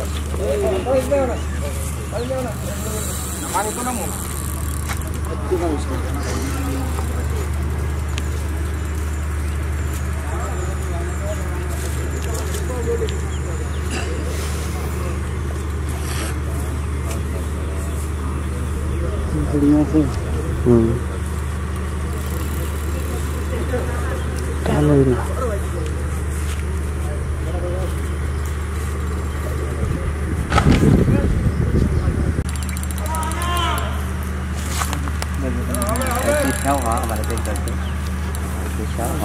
Kéo họ mà là tên cần chứ kéo họ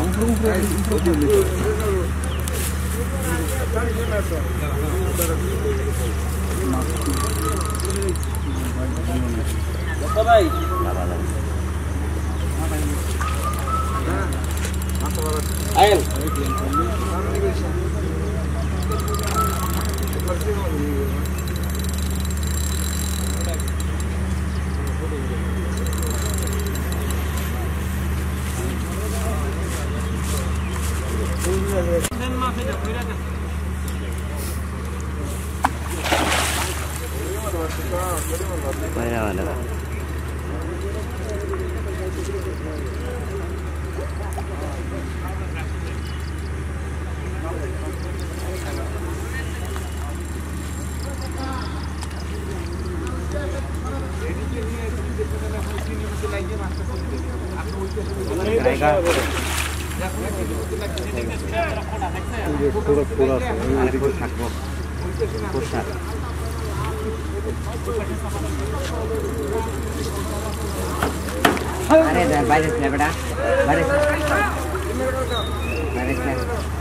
अरे बारिश है बेटा बारिश बारिश है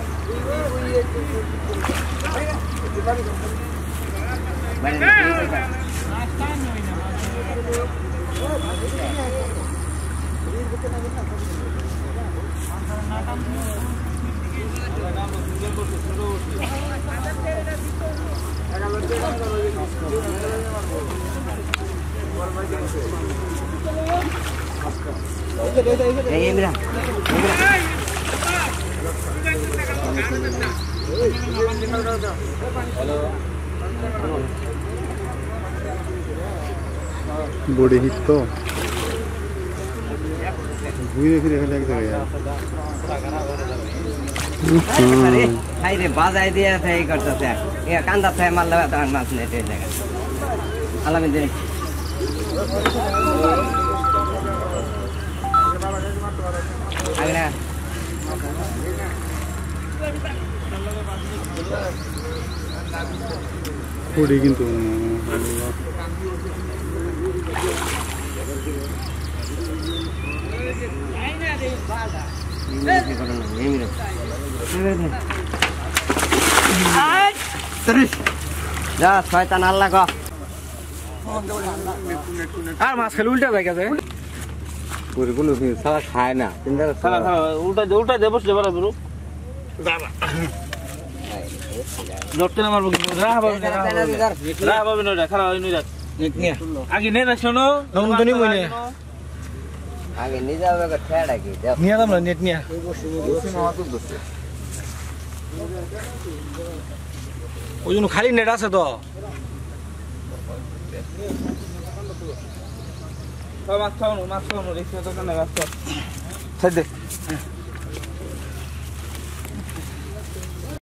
ये मेरा बॉडी हिट तो घूरे फिरे लग जाएगा अरे भाई रे बाजाय दिया था ये करता था ये कांदा था माल लगा था माल ने दे देगा अल्लाह में दे आगना बॉडी किंतु terus ya শয়তান আল্লাহ গো আর মাছ খেলে উল্টা ভাই কাছে পুরো কোনো সারা খায় না তিনটা সারা উল্টা দে বসে বড় বড় দাঁড়া লটতে না মারবো রাহ বাবা না খারাপ হই নই রাখ আগে নে না শোনো নতুন তো নি মইনে আগে নিয়ে যাবে কা ঠেড়া কি নিয়ে দাম না নেট নিয়া ওই জন্য খালি নেট আছে তো মাছ খাওয়ানো রিক্সা দোকানে গাছ ছাড় দে